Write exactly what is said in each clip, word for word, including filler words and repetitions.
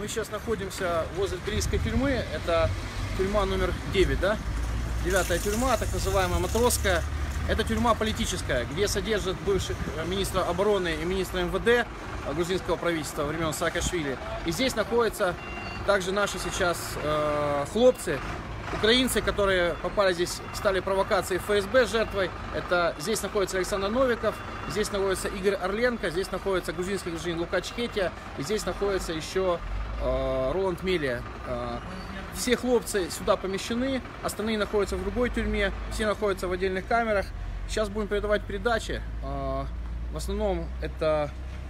Мы сейчас находимся возле тбилисской тюрьмы. Это тюрьма номер девять, да? Девятая тюрьма, так называемая Матросская. Это тюрьма политическая, где содержат бывших министра обороны и министра эм вэ дэ грузинского правительства времен Саакашвили. И здесь находятся также наши сейчас э, хлопцы, украинцы, которые попали здесь, стали провокацией эф эс бэ жертвой. Это здесь находится Александр Новиков, здесь находится Игорь Орленко, здесь находится грузинский гражданин Лука Чхетия, и здесь находится еще э, Роланд Мелия. Э, все хлопцы сюда помещены, остальные находятся в другой тюрьме, все находятся в отдельных камерах. Сейчас будем передавать передачи. Э, в основном это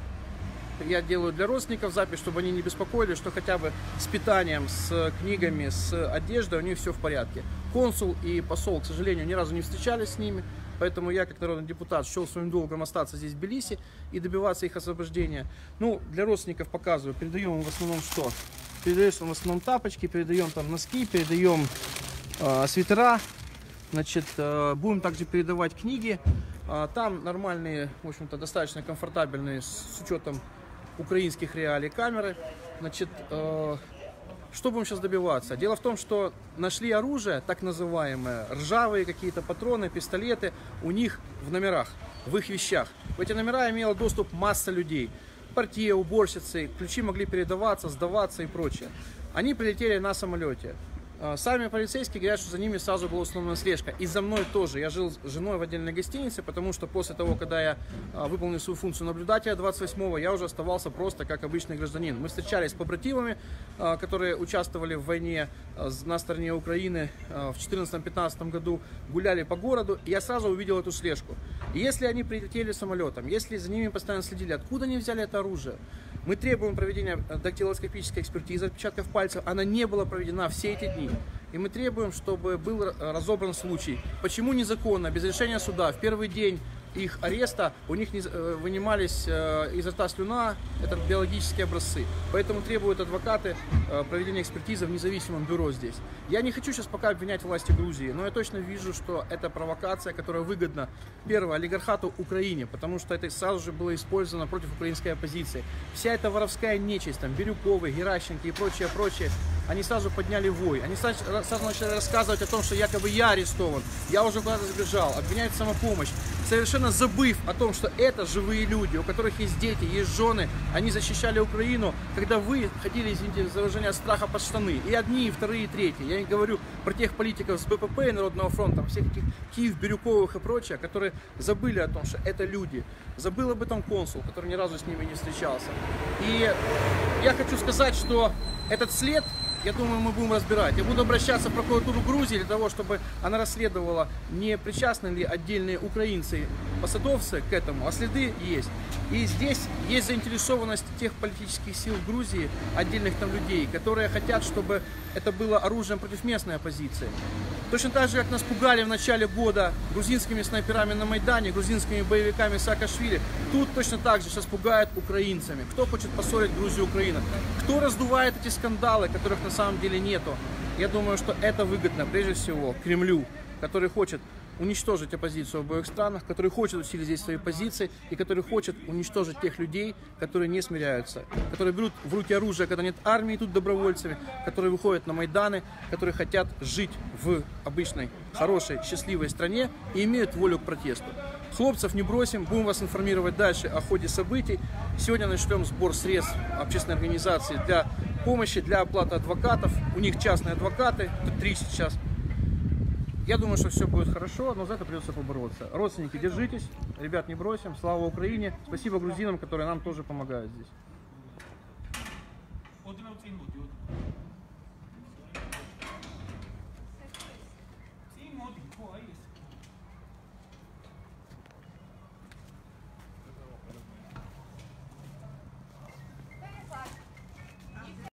я делаю для родственников запись, чтобы они не беспокоились, что хотя бы с питанием, с книгами, с одеждой у них все в порядке. Консул и посол, к сожалению, ни разу не встречались с ними, поэтому я, как народный депутат, счел своим долгом остаться здесь в Тбилиси и добиваться их освобождения. Ну, для родственников показываю, передаем им в основном что? Передаем в основном тапочки, передаем там носки, передаем э, свитера, значит, э, будем также передавать книги. Э, там нормальные, в общем-то, достаточно комфортабельные с учетом украинских реалий камеры. Значит, э, что будем сейчас добиваться? Дело в том, что нашли оружие, так называемое, ржавые какие-то патроны, пистолеты у них в номерах, в их вещах. В эти номера имела доступ масса людей. Партия, уборщицы, ключи могли передаваться, сдаваться и прочее. Они прилетели на самолете. Сами полицейские говорят, что за ними сразу была установлена слежка. И за мной тоже. Я жил с женой в отдельной гостинице, потому что после того, когда я выполнил свою функцию наблюдателя двадцать восьмого, я уже оставался просто как обычный гражданин. Мы встречались с побратимами, которые участвовали в войне на стороне Украины в четырнадцатом-пятнадцатом году, гуляли по городу, и я сразу увидел эту слежку. И если они прилетели самолетом, если за ними постоянно следили, откуда они взяли это оружие? Мы требуем проведения дактилоскопической экспертизы отпечатков пальцев. Она не была проведена все эти дни. И мы требуем, чтобы был разобран случай, почему незаконно, без решения суда, в первый день их ареста у них не вынимались изо рта слюна, это биологические образцы. Поэтому требуют адвокаты проведения экспертизы в независимом бюро здесь. Я не хочу сейчас пока обвинять власти Грузии, но я точно вижу, что это провокация, которая выгодна, первое, олигархату Украине, потому что это сразу же было использовано против украинской оппозиции. Вся эта воровская нечисть, там, Бирюковы, Геращенко и прочее, прочее, они сразу подняли вой. Они сразу начали рассказывать о том, что якобы я арестован, я уже куда-то сбежал, обвиняют в самопомощь, совершенно забыв о том, что это живые люди, у которых есть дети, есть жены, они защищали Украину, когда вы ходили, извините за выражение, страха под штаны. И одни, и вторые, и третьи. Я не говорю про тех политиков с бэ пэ пэ и Народного фронта, всех этих Киев, Бирюковых и прочее, которые забыли о том, что это люди. Забыл об этом консул, который ни разу с ними не встречался. И я хочу сказать, что этот след, я думаю, мы будем разбирать. Я буду обращаться в прокуратуру Грузии для того, чтобы она расследовала, не причастны ли отдельные украинцы, посадовцы к этому, а следы есть. И здесь есть заинтересованность тех политических сил в Грузии, отдельных там людей, которые хотят, чтобы это было оружием против местной оппозиции. Точно так же, как нас пугали в начале года грузинскими снайперами на Майдане, грузинскими боевиками Саакашвили, тут точно так же сейчас пугают украинцами. Кто хочет поссорить Грузию и Украину? Кто раздувает эти скандалы, которых на самом деле нету? Я думаю, что это выгодно прежде всего Кремлю, который хочет уничтожить оппозицию в обоих странах, который хочет усилить здесь свои позиции и который хочет уничтожить тех людей, которые не смиряются, которые берут в руки оружие, когда нет армии, тут добровольцами, которые выходят на Майданы, которые хотят жить в обычной, хорошей, счастливой стране и имеют волю к протесту. Хлопцев не бросим, будем вас информировать дальше о ходе событий. Сегодня начнем сбор средств общественной организации для помощи, для оплаты адвокатов. У них частные адвокаты, три сейчас. Я думаю, что все будет хорошо, но за это придется побороться. Родственники, держитесь, ребят, не бросим. Слава Украине. Спасибо грузинам, которые нам тоже помогают здесь.